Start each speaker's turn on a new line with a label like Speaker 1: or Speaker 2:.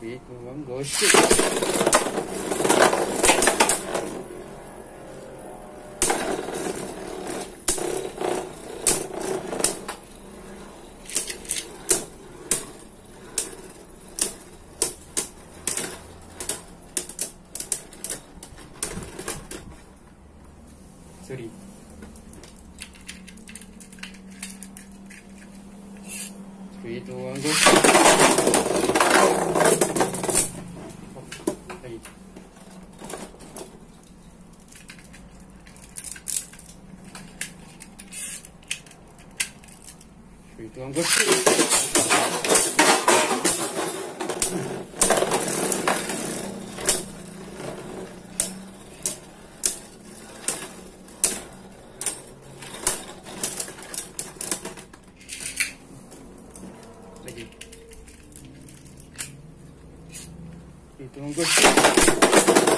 Speaker 1: 3, 2, 1, go, shoot. Sorry. Three, two, one, go. Lagi. Three, two, one, go. Lagi. Itu